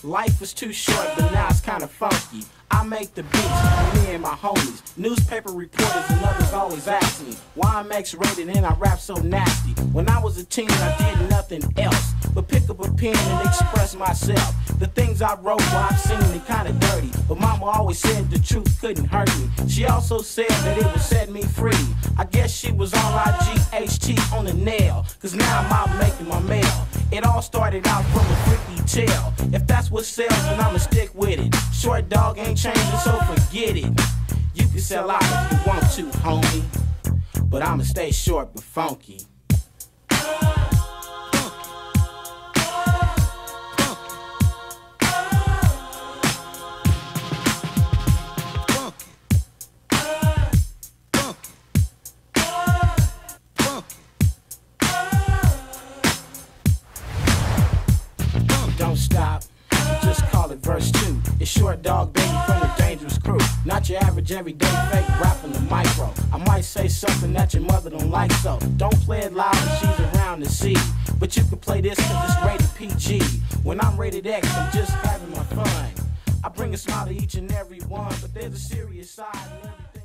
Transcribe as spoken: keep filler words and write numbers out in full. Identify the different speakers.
Speaker 1: Life was too short, but now it's kinda funky. I make the beats, me and my homies. Newspaper reporters and others always ask me why I'm X-rated and I rap so nasty. When I was a teen, I did nothing else but pick up a pen and express myself. The things I wrote, well, I've seen it kinda dirty, but mama always said the truth couldn't hurt me. She also said that it would set me free. I guess she was on I G H T on the nail, cause now I'm out making my mail. It all started out from a freaky tale. If that's what sells, then I'ma stick with it. Short dog ain't changing, so forget it. You can sell out if you want to, homie, but I'ma stay short but funky. Don't stop, just call it verse two. It's Short Dog Baby from the Dangerous Crew. Not your average everyday fake rapping the micro. I might say something that your mother don't like, so don't play it loud when she's around to see. But you can play this cause it's rated P G. When I'm rated X, I'm just having my fun. I bring a smile to each and every one, but there's a serious side and everything.